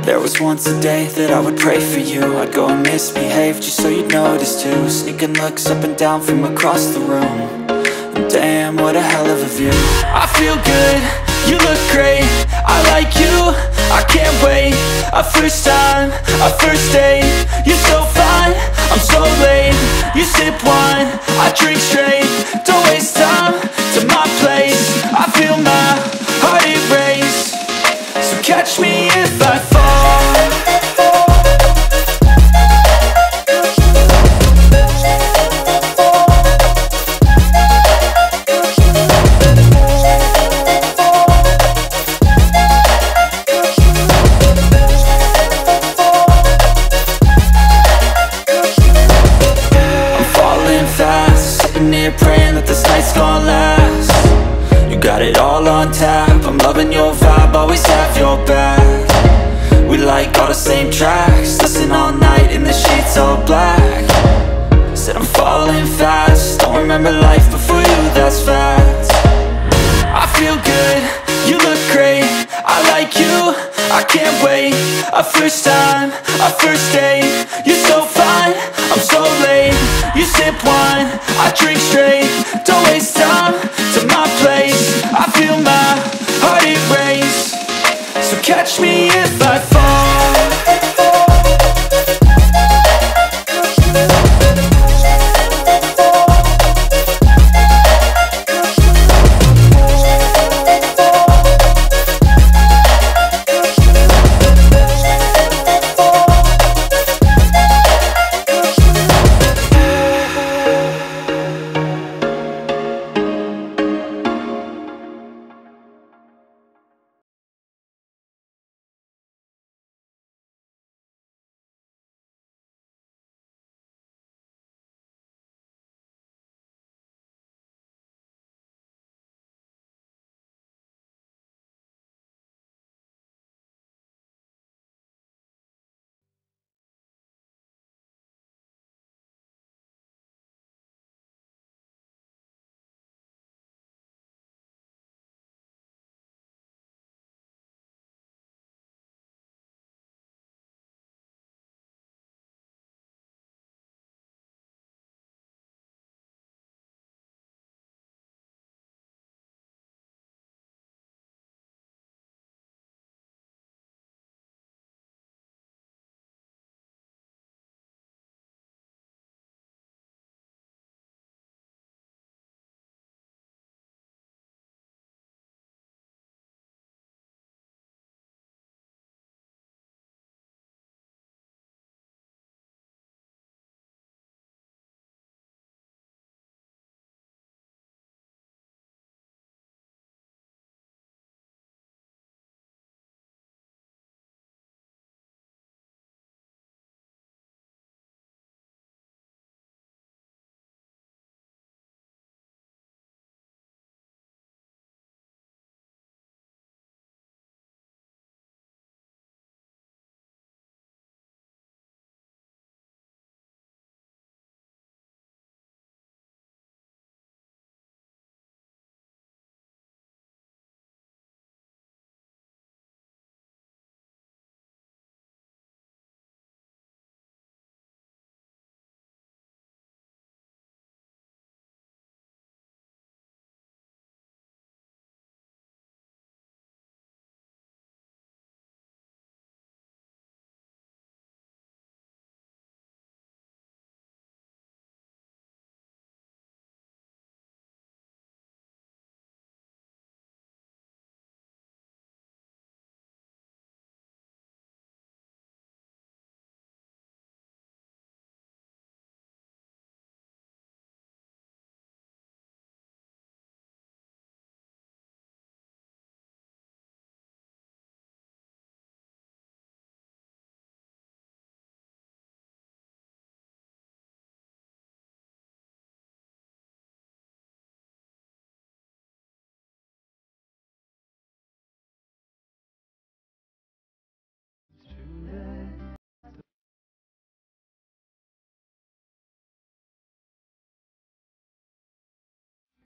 There was once a day that I would pray for you. I'd go and misbehave just so you'd notice too. Sneaking looks up and down from across the room. And damn, what a hell of a view. I feel good, you look great, I like you, I can't wait. A first time, a first date. You're so fine, I'm so late. You sip wine, I drink straight. Don't waste time to my place. I feel my heart erase. So catch me if I fall. Praying that this night's gonna last. You got it all on tap, I'm loving your vibe, always have your back. We like all the same tracks, listen all night in the sheets all black. Said I'm falling fast, don't remember life before you, that's fact. I feel good, you look great, I like you, I can't wait. A first time, a first date. You're so fine, I'm so late. You sip wine, I drink straight. Don't waste time to my place. I feel my heart erase. So catch me if I fall.